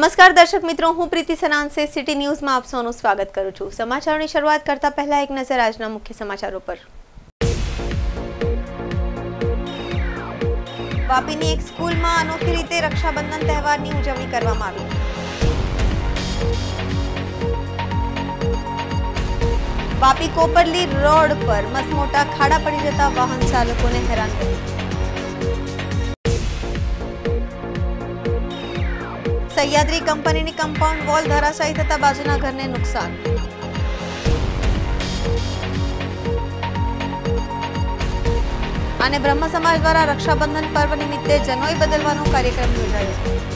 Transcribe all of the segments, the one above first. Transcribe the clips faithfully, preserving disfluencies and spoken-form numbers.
नमस्कार दर्शक मित्रों, हूँ प्रीति सनांसे सिटी न्यूज में आप सौનું स्वागत करूँ છું। સમાચારોની શરૂઆત કરતા પહેલા એક નજર આજના મુખ્ય સમાચારો પર। વાપીની એક સ્કૂલમાં અનોખી રીતે રક્ષાબંધન તહેવારની ઉજવણી કરવામાં આવી। વાપી કોપરલી રોડ પર મસમોટા ખાડા પડી જતા વાહન ચાલકોને હેરાન કર્યું। સહ્યાદ્રી કંપનીની કમ્પાઉન્ડ વોલ ધરાશાયી થતા બાજુના ઘરને નુકસાન। અને બ્રહ્મ સમાજ દ્વારા રક્ષાબંધન પર્વ નિમિત્તે જનોઈ બદલવાનો કાર્યક્રમ યોજાયો।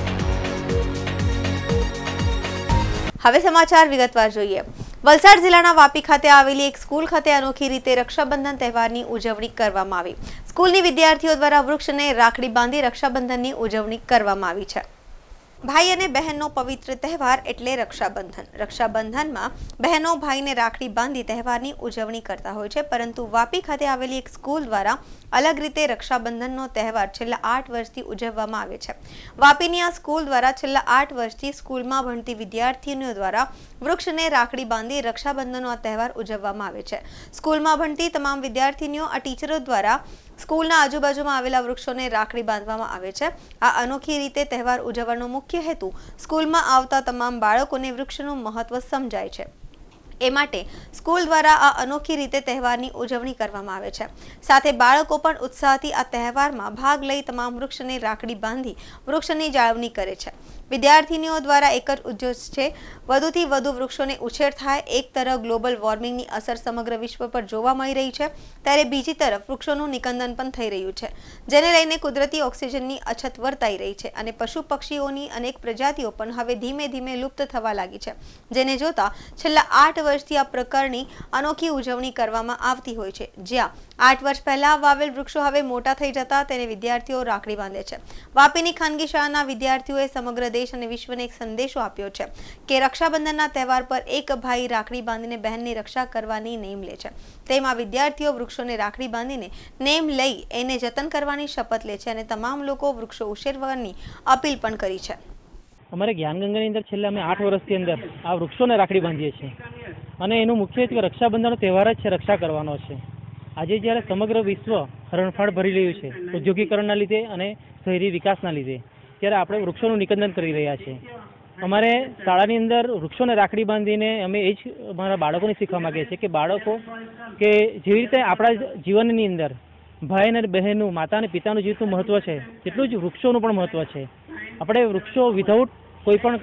હવે સમાચાર વિગતવાર જોઈએ। વલસાડ જિલ્લાના વાપી ખાતે આવેલી એક સ્કૂલ ખાતે અનોખી રીતે રક્ષાબંધન તહેવારની ઉજવણી કરવામાં આવી। સ્કૂલની વિદ્યાર્થીઓ દ્વારા વૃક્ષને રાખડી બાંધી રક્ષાબંધનની ઉજવણી કરવામાં આવી છે। भाई और बहनों पवित्र तहेवार एटले रक्षाबंधन। रक्षाबंधन में बहनों भाई ने राखड़ी बांधी तहेवारनी उजवणी करता होय छे, परंतु वापी खाते आवेली एक स्कूल द्वारा अलग रीते रक्षाबंधननो तहेवार छेल्ला आठ वर्षथी उजववामां आवे छे। वापीनी आ स्कूल द्वारा छेल्ला आठ वर्षथी स्कूलमां भणती विद्यार्थीनीओ द्वारा वृक्षने राखड़ी बांधी रक्षाबंधननो आ तहेवार उजववामां आवे छे। स्कूलमां भणती तमाम विद्यार्थीनीओ आ टीचरो द्वारा स्कूलना आजूबाजूमां आवेला वृक्षोने राखड़ी बांधवामां आवे छे। आ अनोखी रीते तहेवार उजवવાનો मुख्य हेतु स्कूलमां आवता तमाम बाळकोने वृक्षનું महत्व समजाय छे। ए माटे स्कूल द्वारा आ अनोखी रीते तहेवारनी उजवणी करवामां आवे छे। साथे बाळको पण उत्साहथी आ तहेवारमां भाग लई तमाम वृक्षने राखड़ी बांधी वृक्षनी जाळवणी करे छे। विद्यार्थीनीओ द्वारा एक ज उद्देश्य छे वधुथी वधु वृक्षोने उछेर थाय। एक तरफ ग्लोबल वॉर्मिंगनी असर समग्र विश्व पर जोवा मळी रही छे, त्यारे बीजी तरफ वृक्षोनुं निकंदन पण थई रह्युं छे, जेने लईने कुदरती ऑक्सिजननी अछत वर्ताई रही छे अने पशु पक्षीओनी अनेक प्रजातिओ पण हवे धीमे धीमे लुप्त थवा लागी छे। जेने जोता छेल्ला आठ वर्षथी आ प्रकारनी अनोखी उजवणी करवामां आवती होय छे। ज्यां आठ वर्ष पहला वावेल वृक्षो हवे मोटा थई जता तेने विद्यार्थीओ राखड़ी बांधे छे। वापीनी खानगी शाळाना विद्यार्थीओए समग्र देश અને વિશ્વને એક સંદેશો આપ્યો છે કે રક્ષાબંધનના તહેવાર પર એક ભાઈ રાખડી બાંધીને બહેનની રક્ષા કરવાની નેમ લે છે। તેમાં વિદ્યાર્થીઓ વૃક્ષોને રાખડી બાંધીને નેમ લઈ એને જતન કરવાની શપથ લે છે અને તમામ લોકો વૃક્ષો ઉછેરવાની અપીલ પણ કરી છે। અમારે જ્ઞાનગંગાની અંદર છેલ્લા અમે આઠ વર્ષથી અંદર આ વૃક્ષોને રાખડી બાંધીએ છીએ અને એનું મુખ્ય હેતુ રક્ષાબંધનનો તહેવાર જ છે, રક્ષા કરવાનો છે। આજે જ્યારે સમગ્ર વિશ્વ હરણફાળ ભરી રહ્યું છે ઔદ્યોગિકરણના લીધે અને શહેરી વિકાસના લીધે, ત્યારે આપણે વૃક્ષોનું નિકંદન કરી રહ્યા છીએ। અમારે શાળાની અંદર વૃક્ષોને રાખડી બાંધીને અમે એ જ અમારા બાળકોને શીખવા માગીએ છીએ કે બાળકો કે જેવી રીતે આપણા જીવનની અંદર ભાઈ અને બહેનનું, માતા અને પિતાનું જેટલું મહત્ત્વ છે તેટલું જ વૃક્ષોનું પણ મહત્ત્વ છે। આપણે વૃક્ષો વિધાઉટ કોઈ પણ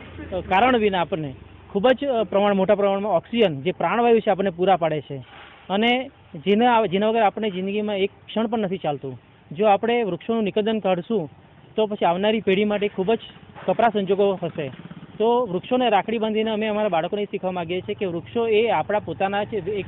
કારણ વિના આપણને ખૂબ જ પ્રમાણ મોટા પ્રમાણમાં ઓક્સિજન જે પ્રાણવાયુ છે આપણને પૂરા પાડે છે અને જેના જેના વગર આપણે જિંદગીમાં એક ક્ષણ પણ નથી ચાલતું। જો આપણે વૃક્ષોનું નિકંદન કાઢશું તો પછી આવનારી પેઢી માટે ખૂબ જ કપરા સંજોગો હશે। તો વૃક્ષોને રાખડી બાંધીને અમે અમારા બાળકોને શીખવા માગીએ છીએ કે વૃક્ષો એ આપણા પોતાના જ એક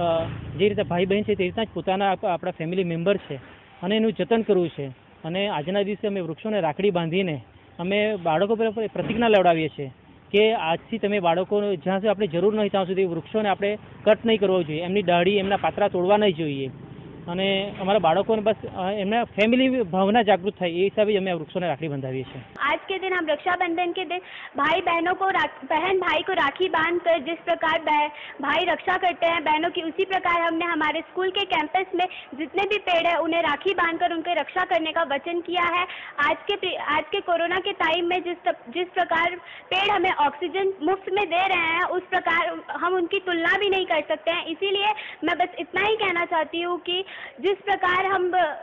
જે રીતે ભાઈ બહેન છે તે રીતના જ પોતાના આપણા ફેમિલી મેમ્બર છે અને એનું જતન કરવું છે। અને આજના દિવસે અમે વૃક્ષોને રાખડી બાંધીને અમે બાળકો પર પ્રતિજ્ઞા લેવડાવીએ છીએ કે આજથી તમે બાળકોને જ્યાં સુધી આપણે જરૂર નહીં ત્યાં સુધી વૃક્ષોને આપણે કટ નહીં કરવો જોઈએ, એમની ડાળી, એમના પાત્રા તોડવા નહીં જોઈએ અને અમારા બાળકોને બસ એમના फैमिली भावना जागृत થાય એ હિસાબે અમે વૃક્ષોને રાખડી બંધાવીએ છીએ। आज के दिन हम रक्षाबंधन के दिन भाई बहनों को बहन भाई को राखी बांध कर जिस प्रकार भाई रक्षा करते हैं बहनों की, उसी प्रकार हमने हमारे स्कूल के कैंपस में जितने भी पेड़ हैं उन्हें राखी बांधकर उनकी रक्षा करने का वचन किया है। आज के आज के कोरोना के टाइम में जिस जिस प्रकार पेड़ हमें ऑक्सीजन मुफ्त में दे रहे हैं उस प्रकार हम उनकी तुलना भी नहीं कर सकते हैं। इसीलिए मैं बस इतना ही कहना चाहती हूँ कि जिस प्रकार हम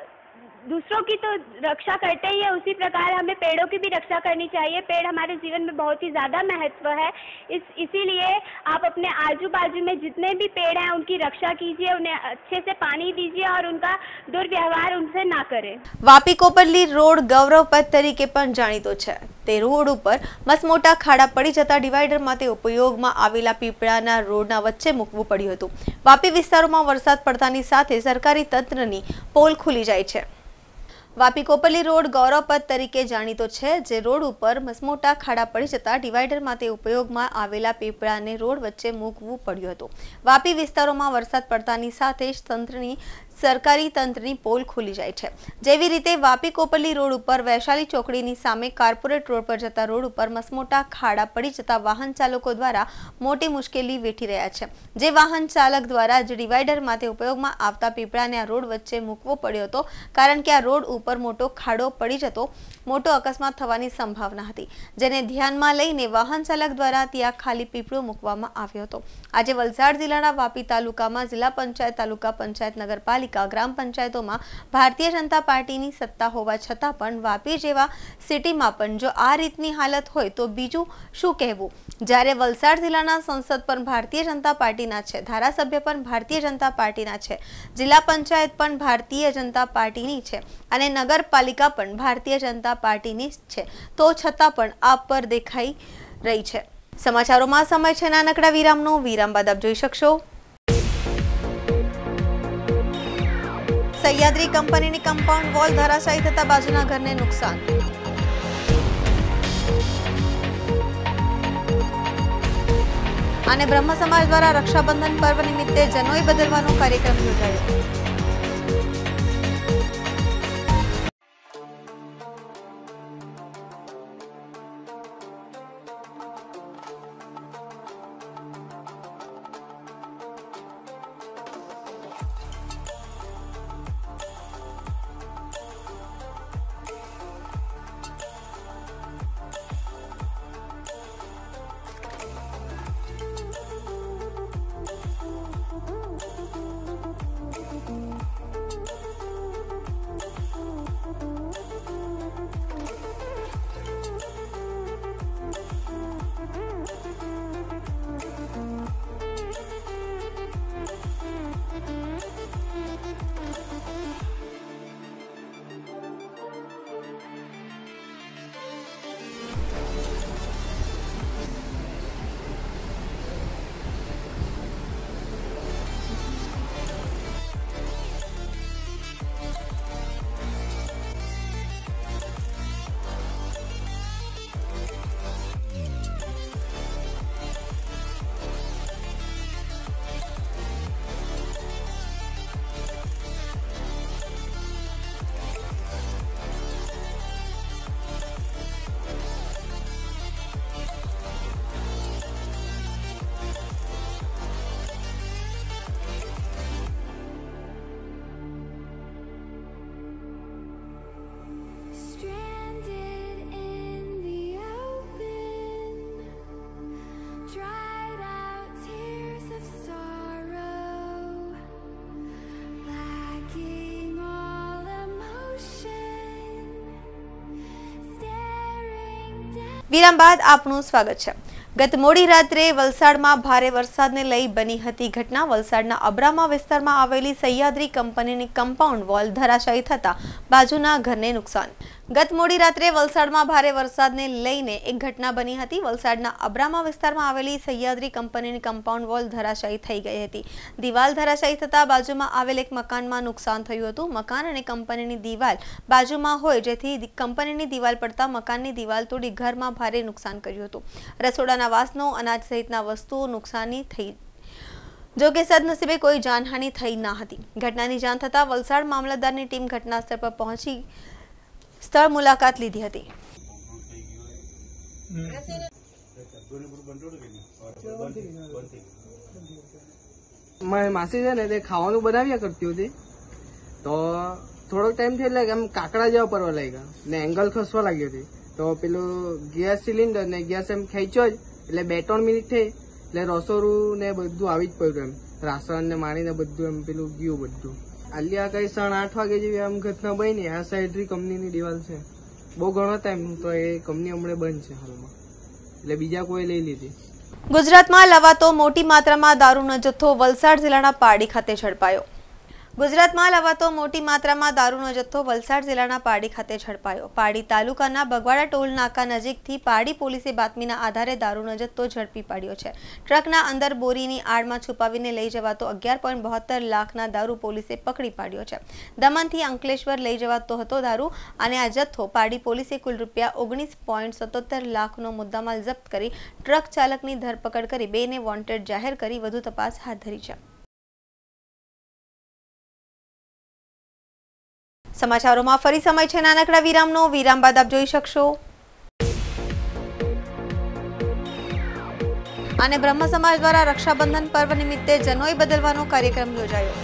दूसरों की तो रक्षा करते ही है उसी प्रकार हमें पेड़ों की भी रक्षा करनी चाहिए। पेड़ हमारे जीवन में बहुत ही ज़्यादा महत्व है, इस इसीलिए आप अपने आजू बाजू में जितने भी पेड़ हैं उनकी रक्षा कीजिए, उन्हें अच्छे से पानी दीजिए और उनका दुर्व्यवहार उनसे ना करें। वापी कोपरली रोड गौरव पथ तरीके पण जाणीतो छे। ते रोड पर मसमोटा खाड़ा पड़ी जता डिवाइडर माटे उपयोगमां आवेला पीपळाना रोडना वच्चे मूकवुं पड्युं हतुं। वापी विસ્તારોમાં વરસાદ પડતાની સાથે સરકારી તંત્રની પોલ ખુલી જાય છે। વાપી કોપરલી રોડ ગૌરવ પથ તરીકે જાણીતો છે, જે રોડ ઉપર મસમોટા ખાડા પડી જતા ડિવાઈડર માટે ઉપયોગમાં આવેલા પીપળાને રોડ વચ્ચે મૂકવું પડ્યું હતું। વાપી વિસ્તારોમાં વરસાદ પડતાની સાથે જ તંત્રની સરકારી તંત્રની પોલ ખુલી જાય છે। જેવી રીતે વાપી કોપરલી રોડ ઉપર વૈશાલી ચોકડીની સામે કોર્પોરેટ રોડ પર જતા રોડ ઉપર મસમોટા ખાડા પડી જતા વાહન ચાલકો દ્વારા મોટી મુશ્કેલી વેઠી રહ્યા છે। જે વાહન ચાલક દ્વારા જ ડિવાઈડર માટે ઉપયોગમાં આવતા પીપળાને આ રોડ વચ્ચે મૂકવો પડ્યો હતો, કારણ કે આ રોડ ઉપર મોટો ખાડો પડી જતો મોટો અકસ્માત થવાની સંભાવના હતી, જેને ધ્યાનમાં લઈને વાહન ચાલક દ્વારા ત્યાં ખાલી પીપળો મૂકવામાં આવ્યો હતો। આજે વલસાડ જિલ્લાના વાપી તાલુકામાં જિલ્લા પંચાયત, તાલુકા પંચાયત, નગરપાલિકા, ગ્રામ પંચાયતોમાં ભારતીય જનતા પાર્ટીની સત્તા હોવા છતાં પણ વાપી જેવા સિટીમાં પણ જો આ રીતની હાલત હોય તો બીજું શું કહેવું। જ્યારે વલસાડ જિલ્લાના સંસદ પણ ભારતીય જનતા પાર્ટીના છે, ધારાસભ્ય પણ ભારતીય જનતા પાર્ટીના છે, જિલ્લા પંચાયત પણ ભારતીય જનતા પાર્ટીની છે અને નગરપાલિકા પણ ભારતીય જનતા પાર્ટીની જ છે, તો છતાં પણ આ પર દેખાઈ રહી છે। સમાચારોમાં સમય છે નાનકડા વિરામનો। વિરામ બાદ આપ જોઈ શકશો સહ્યાદ્રી કંપનીની કમ્પાઉન્ડ વોલ ધરાશાયી થતા બાજુના ઘરને નુકસાન। અને બ્રહ્મ સમાજ દ્વારા રક્ષાબંધન પર્વ નિમિત્તે જનોઈ બદલવાનો કાર્યક્રમ યોજાયો। વિરામ બાદ આપનું સ્વાગત છે। ગત મોડી રાત્રે વલસાડમાં ભારે વરસાદને લઈ બની હતી ઘટના। વલસાડના અબ્રામા વિસ્તારમાં આવેલી સહ્યાદ્રી કંપનીની કમ્પાઉન્ડ વોલ ધરાશાયી થતા બાજુના ઘરને નુકસાન। ગત મોડી રાત્રે વલસાડમાં ભારે વરસાદને લઈને એક ઘટના બની હતી। વલસાડના અબ્રામા વિસ્તારમાં આવેલી સહ્યાદ્રી કંપનીની કમ્પાઉન્ડ વોલ ધરાશાયી થઈ ગઈ હતી। દિવાલ ધરાશાયી થતા બાજુમાં આવેલ એક મકાનમાં નુકસાન થયું હતું। મકાન અને કંપનીની દિવાલ બાજુમાં હોય જેથી કંપનીની દિવાલ પડતા મકાનની દિવાલ તોડી ઘરમાં ભારે નુકસાન કર્યું હતું। રસોડાના વાસણો, અનાજ સહિતના વસ્તુઓ નુકસાની થઈ, જો કે સદનસીબે કોઈ જાનહાનિ થઈ ન હતી। ઘટનાની જાણ થતાં વલસાડ મામલતદારની ટીમ ઘટના સ્થળ પર પહોંચી સ્થળ મુલાકાત લીધી હતી। મારી માસી છે ને તે ખાવાનું બનાવ્યા કરતી હતી, તો થોડોક ટાઈમ થી એટલે આમ કાકડા જેવા પરવા લાગ્યા ને એંગલ ખસવા લાગી હતી, તો પેલું ગેસ સિલિન્ડર ને ગેસ એમ ખેંચ્યો જ એટલે બે ત્રણ મિનિટ થઈ એટલે રસોડું ને બધું આવી જ પડ્યું, એમ રાસણ ને માણીને બધું એમ પેલું ગયું બધું। આલિયા કઈ સાડા આઠ વાગે જેવી આમ ઘટના બની। આ સહ્યાદ્રી કંપનીની દિવાલ છે, બહુ ઘણો ટાઈમ તો એ કંપની હમણાં બંધ છે હાલમાં, એટલે બીજા કોઈ લઈ લીધી। ગુજરાતમાં લવાતો મોટી માત્રામાં દારૂનો જથ્થો વલસાડ જિલ્લાના પારડી ખાતે ઝડપાયો। ગુજરાતમાં લવાતો મોટી માત્રામાં દારૂનો જથ્થો વલસાડ જિલ્લાના પારડી ખાતે ઝડપાયો। પારડી તાલુકાના બગવાડા ટોલ નાકા નજીકથી પારડી પોલીસે બાતમીના આધારે દારૂનો જથ્થો ઝડપી પાડ્યો છે। ટ્રકના અંદર બોરીની આડમાં છુપાવીને લઈ જવાતો અગિયાર પોઈન્ટ બોતેર લાખના દારૂ પોલીસે પકડી પાડ્યો છે। દમણથી અંકલેશ્વર લઈ જવાતો હતો દારૂ અને આ જથ્થો પારડી પોલીસે કુલ રૂપિયા ઓગણીસ પોઈન્ટ સત્તોતેર લાખનો મુદ્દામાલ જપ્ત કરી ટ્રક ચાલકની ધરપકડ કરી બેને વોન્ટેડ જાહેર કરી વધુ તપાસ હાથ ધરી છે। સમાચારોમાં ફરી સમય છે નાનકડા વિરામનો. વિરામ બાદ આપ જોઈ શકશો અને બ્રહ્મ સમાજ દ્વારા રક્ષાબંધન પર્વ નિમિત્તે જનોઈ બદલવાનો કાર્યક્રમ યોજાયો.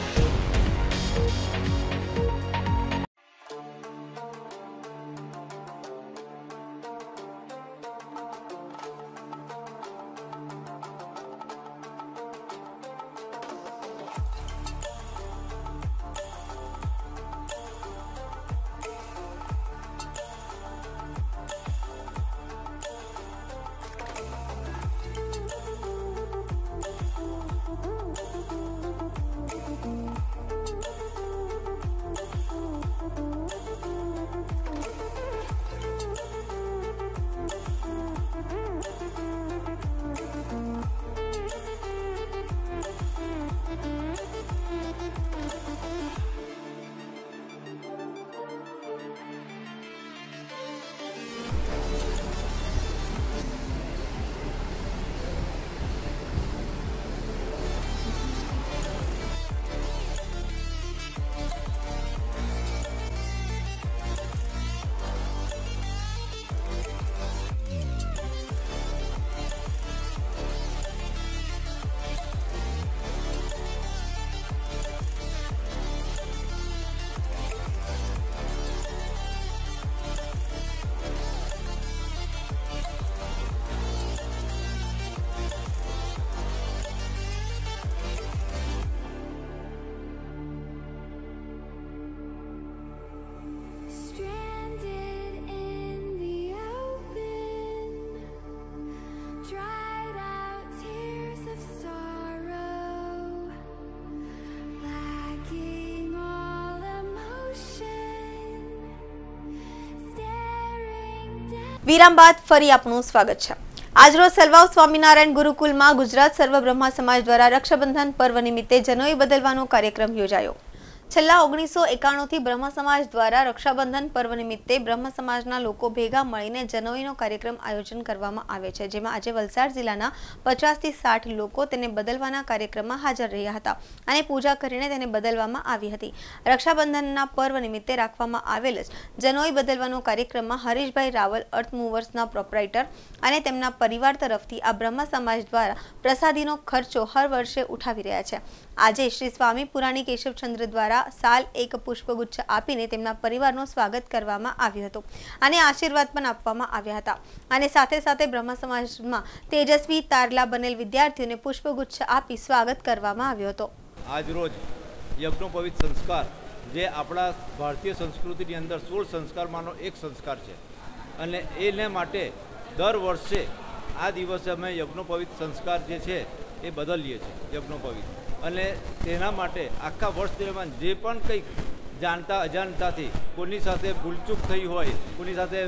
વિરામ બાદ ફરી આપનું સ્વાગત છે. આજરોજ સલવાવ સ્વામિનારાયણ ગુરુકુલમાં ગુજરાત સર્વ બ્રહ્મ સમાજ દ્વારા રક્ષાબંધન પર્વ નિમિત્તે જનોઈ બદલવાનો કાર્યક્રમ યોજાયો. છેલ્લા ઓગણીસો એકાણું થી બ્રહ્મ સમાજ દ્વારા રક્ષાબંધન પર્વ નિમિત્તે બ્રહ્મ સમાજના લોકો ભેગા મળીને જનોઈનો કાર્યક્રમ આયોજન કરવામાં આવે છે, જેમાં આજે વલસાડ જિલ્લાના પચાસ થી સાઠ લોકો તેને બદલવાના કાર્યક્રમમાં હાજર રહ્યા હતા અને પૂજા કરીને તેને બદલવામાં આવી હતી. રક્ષાબંધનના પર્વ નિમિત્તે રાખવામાં આવેલ જ જનોઈ બદલવાનો કાર્યક્રમમાં હરીશભાઈ રાવલ અર્થ મૂવર્સના પ્રોપરાઇટર અને તેમના પરિવાર તરફથી આ બ્રહ્મ સમાજ દ્વારા પ્રસાદીનો ખર્ચો હર વર્ષે ઉઠાવી રહ્યા છે. આજે શ્રી સ્વામી પુરાણી કેશવચંદ્ર દ્વારા સાલ એક પુષ્પગુચ્છ આપીને તેમના પરિવારનું સ્વાગત કરવામાં આવ્યું હતું અને આશીર્વાદ પણ આપવામાં આવ્યા હતા અને સાથે સાથે બ્રહ્મ સમાજમાં તેજસ્વી તારલા બનેલ વિદ્યાર્થીઓને પુષ્પગુચ્છ આપી સ્વાગત કરવામાં આવ્યો હતો. આજ રોજ યજ્ઞોપવિત સંસ્કાર જે આપણા ભારતીય સંસ્કૃતિની અંદર સોળ સંસ્કારમાંનો એક સંસ્કાર છે અને એને માટે દર વર્ષે આ દિવસે અમે યજ્ઞોપવિત સંસ્કાર જે છે એ બદલીએ છીએ યજ્ઞોપવિત, અને તેના માટે આખા વર્ષ દરમિયાન જે પણ કંઈક જાણતા અજાણતાથી કોની સાથે ભૂલચૂક થઈ હોય, કોની સાથે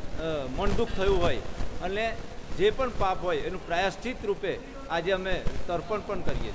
મનદુખ થયું હોય અને જે પણ પાપ હોય એનું પ્રાયશ્ચિત રૂપે આજે અમે તર્પણ પણ કરીએ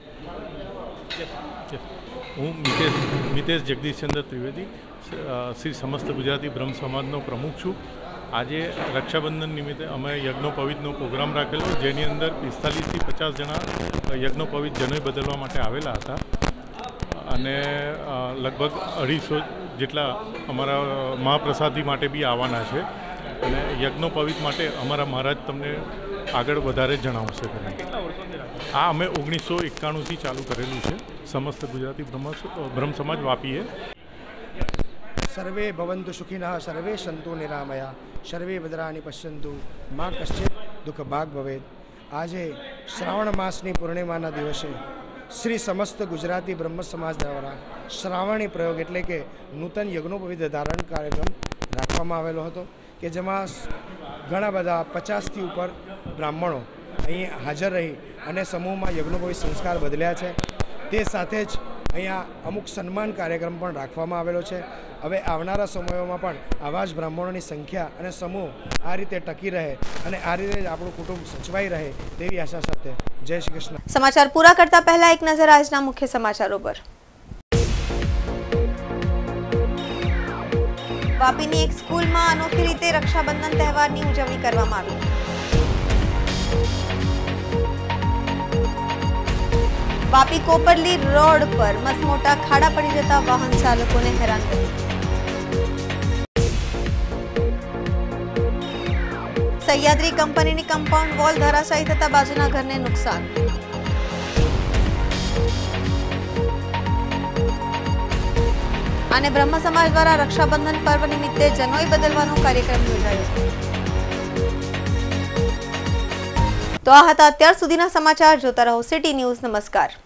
છીએ. હું મિતેશ મિતેશ જગદીશચંદ્ર ત્રિવેદી શ્રી સમસ્ત ગુજરાતી બ્રહ્મ સમાજનો પ્રમુખ છું. આજે રક્ષાબંધન નિમિત્તે અમે યજ્ઞોપવિતનો પ્રોગ્રામ રાખેલો, જેની અંદર પિસ્તાલીસથી પચાસ જણા યજ્ઞોપવિત જનોઈ બદલવા માટે આવેલા હતા અને લગભગ અઢીસો જેટલા અમારા મહાપ્રસાદી માટે બી આવવાના છે અને યજ્ઞોપવિત માટે અમારા મહારાજ તમને આગળ વધારે જણાવશે. આ અમે ઓગણીસો એકાણુંથી ચાલુ કરેલું છે સમસ્ત ગુજરાતી બ્રહ્મ બ્રહ્મ સમાજ વાપીએ. સર્વે ભવંતુ સુખિનઃ સર્વે સંતુ નિરામયા સર્વે ભદ્રાણિ પશ્યંતુ મા કશ્ચિત દુઃખ ભાગ ભવેત. આજે શ્રાવણ માસની પૂર્ણિમાના દિવસે શ્રી સમસ્ત ગુજરાતી બ્રહ્મ સમાજ દ્વારા શ્રાવણી પ્રયોગ એટલે કે નૂતન યજ્ઞોપવિત ધારણ કાર્યક્રમ રાખવામાં આવેલો હતો કે જેમાં ઘણા બધા પચાસથી ઉપર બ્રાહ્મણો અહીં હાજર રહી અને સમૂહમાં યજ્ઞોપવિત સંસ્કાર બદલ્યા છે. તે સાથે જ અહીંયા અમુક સન્માન કાર્યક્રમ પણ રાખવામાં આવેલો છે. હવે આવનારા સમયોમાં પણ આવા જ બ્રાહ્મણોની સંખ્યા અને સમૂહ આ રીતે ટકી રહે અને આ રીતે જ આપણું કુટુંબ સચવાઈ રહે તેવી આશા સાથે જય શ્રી કૃષ્ણ. સમાચાર પૂરા કરતા પહેલા એક નજર આજના મુખ્ય સમાચારો પર. વાપીની એક સ્કૂલમાં અનોખી રીતે રક્ષાબંધન તહેવારની ઉજવણી કરવામાં આવી. વાપી કોપરલી રોડ પર મસમોટા ખાડા પડી જતા વાહન ચાલકોને હેરાન કર્યું. સહ્યાદ્રી કંપનીની કમ્પાઉન્ડ વોલ ધરાશાયી થતા બાજુના ઘરને નુકસાન। અને બ્રહ્મ સમાજ દ્વારા રક્ષાબંધન પર્વ નિમિત્તે જનોઈ બદલવાનો કાર્યક્રમ યોજાયો। તો આ હતા અત્યાર સુધીના સમાચાર। જોતા રહો સિટી ન્યૂઝ। નમસ્કાર।